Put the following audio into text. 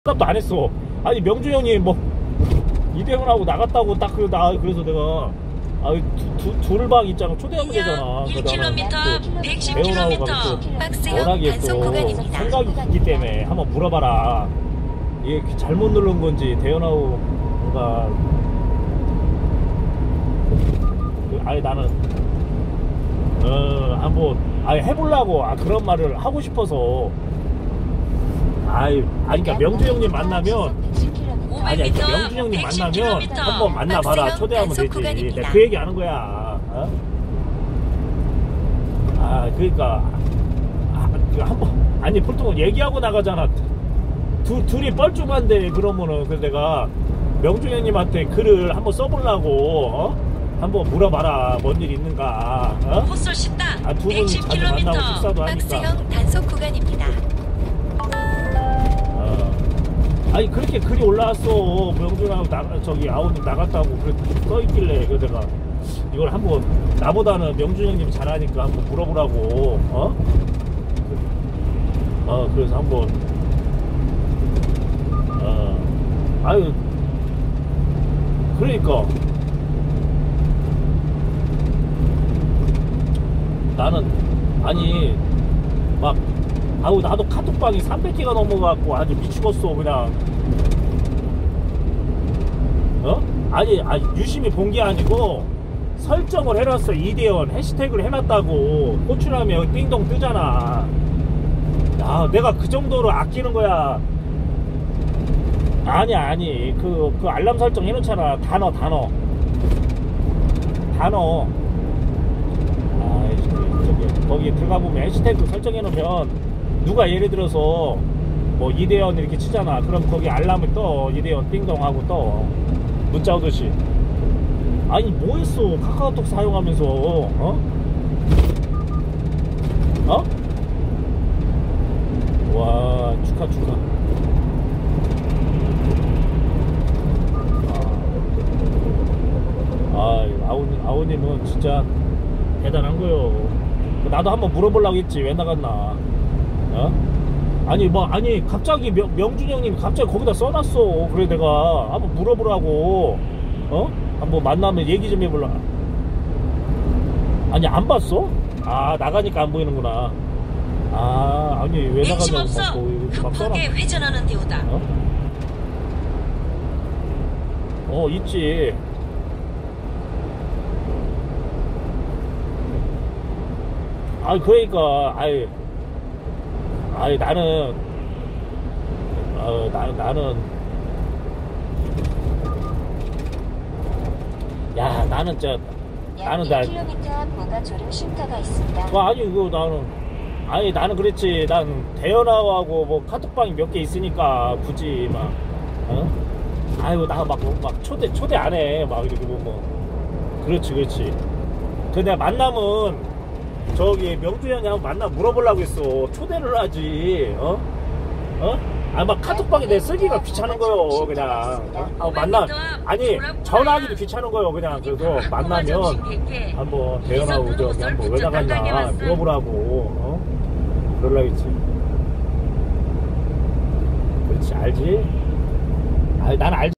답도 안 했어. 아니 명주 형님 뭐 이대훈하고 나갔다고 딱 그래서 내가 둘방 있잖아. 초대하면 되잖아. 1km, 110km 워낙에 또 생각이 있기 때문에 한번 물어봐라. 이게 잘못 누른 건지 대현하고 뭔가 아니 나는 한번 해보려고 해보려고 그런 말을 하고 싶어서 그러니까 명주 형님 만나면 그러니까 명주 형님 만나면 한번 만나봐라. 초대하면 되지. 내가 그 얘기 하는 거야. 그러니까 한번 보통 얘기하고 나가잖아. 둘이 뻘쭘한데 그러면은. 그래서 내가 명주 형님한테 글을 한번 써보려고 한번 물어봐라. 뭔 일 있는가. 호솔 식당 두 분이 자주 만나고 식사도 하니까. 박스형 단속 구간입니다. 아니 그렇게 글이 올라왔어. 명준하고 저기 아우님 나갔다고 써있길래 그래서 내가 이걸 한번 나보다는 명준 형님이 잘하니까 한번 물어보라고. 그래서 한번 그러니까 나는 나도 카톡방이 300개가 넘어가고 아주 미치겠어 그냥. 유심히 본 게 아니고 설정을 해놨어. 이대현 해시태그를 해놨다고. 호출하면 띵동 뜨잖아. 야, 내가 그 정도로 아끼는 거야. 아니 그 알람 설정 해놓잖아. 단어 거기 들어가 보면 해시태그 설정해 놓으면 누가 예를 들어서 뭐 이대현 이렇게 치잖아. 그럼 거기 알람을 떠. 이대현 띵동하고 떠. 문자 오듯이. 아니 뭐 했어 카카오톡 사용하면서. 와 축하. 아우님은 진짜 대단한 거요. 나도 한번 물어보려고 했지. 왜 나갔나. 아니 갑자기 명준 형님이 갑자기 거기다 써놨어. 그래 내가 한번 물어보라고. 한번 만나면 얘기 좀 해볼라. 아니 안 봤어? 나가니까 안 보이는구나. 아니 왜 나가냐고 막 급하게 회전하는 데오다. 있지. 그러니까 나는 나는 1km 앞 고가초를 쉼터가 있습니다. 나는 그랬지. 난 대현아하고 뭐 카톡방이 몇 개 있으니까 굳이 나 막 초대 안 해. 막 이렇게 그렇지. 내가 만나면 저기 명주 형이 한번 만나 물어보려고 했어. 초대를 하지. 막 카톡방에 내 쓰기가 귀찮은 거요. 그냥 전화하기도 귀찮은 거요. 그냥. 그래서 만나면 한번 대현하고 저기 한번 왜 나갔냐 물어보라고. 그러려고 했지. 그렇지. 알지? 난 알지.